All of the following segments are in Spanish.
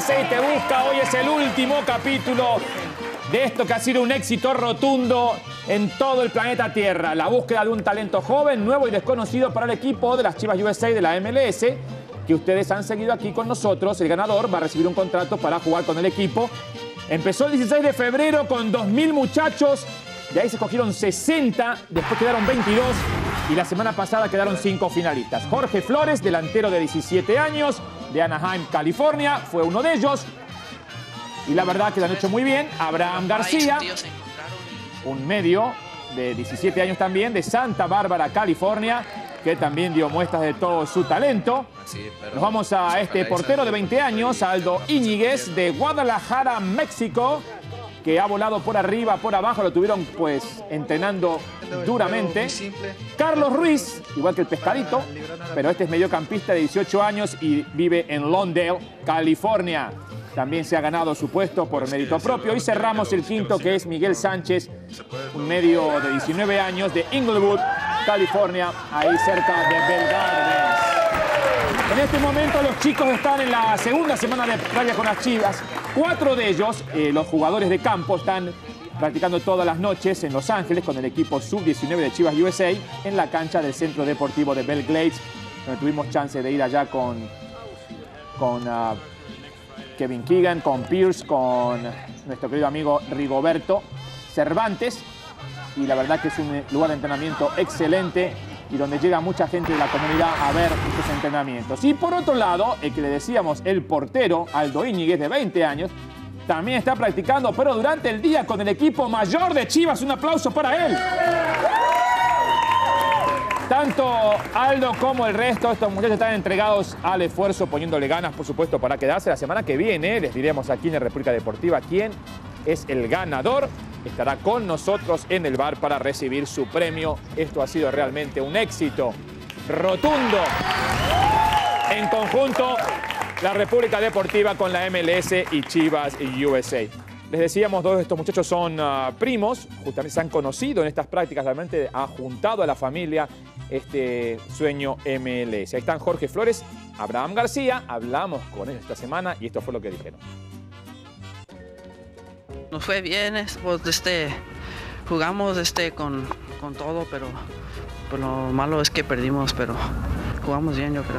USA te busca. Hoy es el último capítulo de esto que ha sido un éxito rotundo en todo el planeta Tierra. La búsqueda de un talento joven, nuevo y desconocido para el equipo de las Chivas USA de la MLS, que ustedes han seguido aquí con nosotros. El ganador va a recibir un contrato para jugar con el equipo. Empezó el 16 de febrero con 2.000 muchachos. De ahí se escogieron 60, después quedaron 22 y la semana pasada quedaron 5 finalistas. Jorge Flores, delantero de 17 años, de Anaheim, California, fue uno de ellos. Y la verdad que lo han hecho muy bien. Abraham García, un medio de 17 años también, de Santa Bárbara, California, que también dio muestras de todo su talento. Nos vamos a este portero de 20 años, Aldo Íñiguez, de Guadalajara, México, que ha volado por arriba, por abajo, lo tuvieron pues entrenando duramente. Carlos Ruiz, igual que el Pescadito, pero este es mediocampista de 18 años y vive en Lawndale, California. También se ha ganado su puesto por mérito propio. Y cerramos el quinto, que es Miguel Sánchez, un medio de 19 años de Inglewood, California, ahí cerca de Bell Gardens. En este momento los chicos están en la segunda semana de práctica con las Chivas. 4 de ellos, los jugadores de campo, están practicando todas las noches en Los Ángeles con el equipo sub-19 de Chivas USA en la cancha del Centro Deportivo de Belle Glades, donde tuvimos chance de ir allá con Kevin Keegan, con Pierce, con nuestro querido amigo Rigoberto Cervantes. Y la verdad que es un lugar de entrenamiento excelente y donde llega mucha gente de la comunidad a ver estos entrenamientos. Y por otro lado, el que le decíamos, el portero Aldo Íñiguez, de 20 años, también está practicando, pero durante el día con el equipo mayor de Chivas. Un aplauso para él. Tanto Aldo como el resto de estos muchachos están entregados al esfuerzo, poniéndole ganas, por supuesto, para quedarse. La semana que viene les diremos aquí en la República Deportiva quién es el ganador. Estará con nosotros en el bar para recibir su premio. Esto ha sido realmente un éxito rotundo. En conjunto, la República Deportiva con la MLS y Chivas y USA. Les decíamos, 2 de estos muchachos son primos, justamente se han conocido en estas prácticas, realmente ha juntado a la familia este sueño MLS. Ahí están Jorge Flores, Abraham García, hablamos con él esta semana y esto fue lo que dijeron. Nos fue bien, pues, jugamos con todo, pero lo malo es que perdimos, pero jugamos bien, yo creo.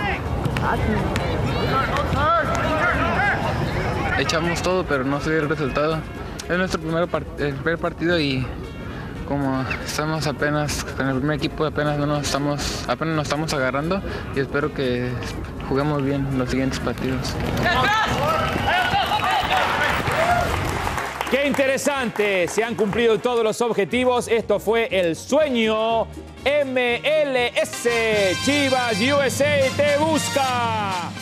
Echamos todo, pero no se dio el resultado. Es nuestro primer partido y como estamos apenas con el primer equipo, apenas nos estamos agarrando y espero que juguemos bien en los siguientes partidos. ¡Qué interesante! Se han cumplido todos los objetivos. Esto fue el sueño MLS. Chivas USA te busca.